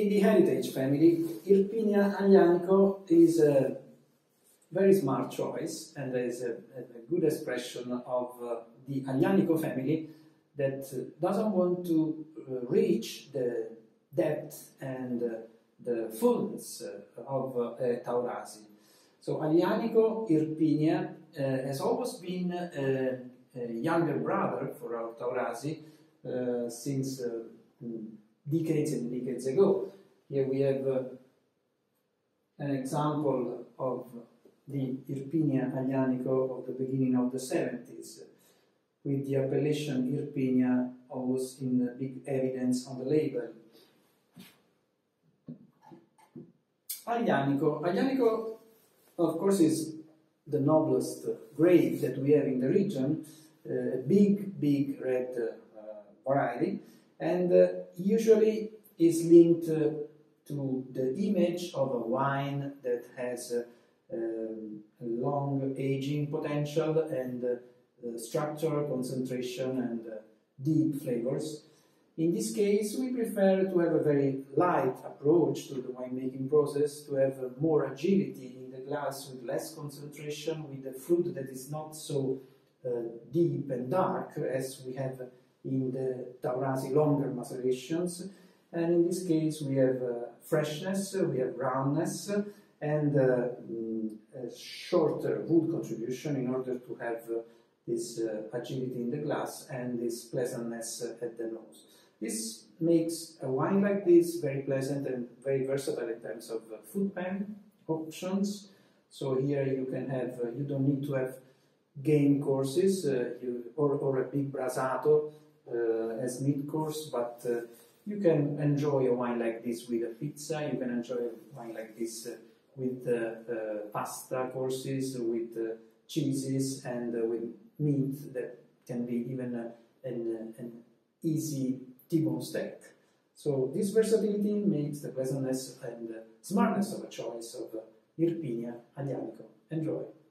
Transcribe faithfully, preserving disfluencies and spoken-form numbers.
in the heritage family, Irpinia Aglianico is a very smart choice and is a, a good expression of uh, the Aglianico family that uh, doesn't want to uh, reach the depth and uh, the fullness uh, of uh, Taurasi. So Aglianico Irpinia uh, has always been uh, a younger brother for our Taurasi uh, since uh, decades and decades ago. Here we have uh, an example of the Irpinia Aglianico of the beginning of the seventies, with the appellation Irpinia always in big evidence on the label. Aglianico. Aglianico, of course, is the noblest grape that we have in the region, a uh, big, big red uh, variety, and uh, usually is linked uh, to the image of a wine that has uh, um, a long aging potential and uh, uh, structure, concentration, and uh, deep flavors. In this case, we prefer to have a very light approach to the winemaking process, to have uh, more agility in the glass with less concentration, with a fruit that is not so uh, deep and dark as we have in the Taurasi longer macerations. And in this case, we have uh, freshness, we have roundness, and uh, a shorter wood contribution in order to have uh, this uh, agility in the glass and this pleasantness uh, at the nose. This makes a wine like this very pleasant and very versatile in terms of uh, food pen options. So here you can have, uh, you don't need to have game courses uh, you, or, or a big brasato uh, as mid course, but uh, you can enjoy a wine like this with a pizza, you can enjoy a wine like this uh, with uh, uh, pasta courses, with uh, cheeses, and uh, with meat that can be even uh, an, an easy T-bone steak. So this versatility makes the pleasantness and uh, smartness of a choice of uh, Irpinia Aglianico. Enjoy!